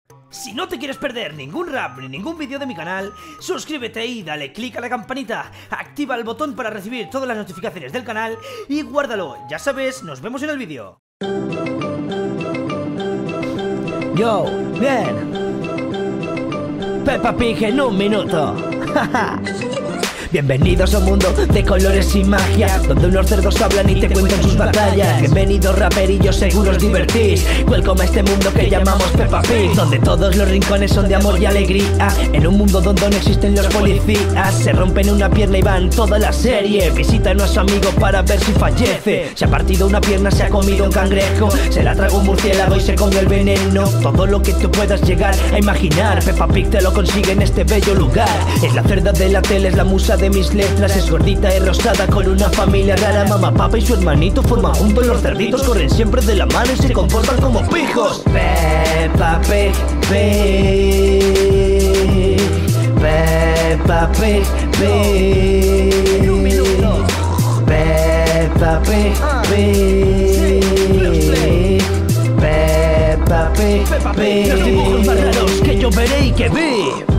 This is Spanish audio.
Si no te quieres perder ningún rap ni ningún vídeo de mi canal, suscríbete y dale click a la campanita, activa el botón para recibir todas las notificaciones del canal y guárdalo. Ya sabes, nos vemos en el vídeo. Yo, bien. Peppa Pig en un minuto. Bienvenidos a un mundo de colores y magia, donde unos cerdos hablan y te cuentan sus batallas. Bienvenidos raperillos, seguro os divertís. Welcome a este mundo que llamamos Peppa Pig, donde todos los rincones son de amor y alegría. En un mundo donde no existen los policías, se rompen una pierna y van toda la serie. Visitan a su amigo para ver si fallece. Se ha partido una pierna, se ha comido un cangrejo, se la traga un murciélago y se come el veneno. Todo lo que tú puedas llegar a imaginar, Peppa Pig te lo consigue en este bello lugar. Es la cerda de la tele, es la musa de mis letras, es gordita y rosada con una familia rara. Mamá, papá y su hermanito forman juntos, los cerditos corren siempre de la mano y se comportan como pijos. Peppa Pig, Pig, Peppa Pig, Pig, Peppa Pig, Pig, Peppa Pig, Pig. Los dibujos más raros que yo veré y que vi.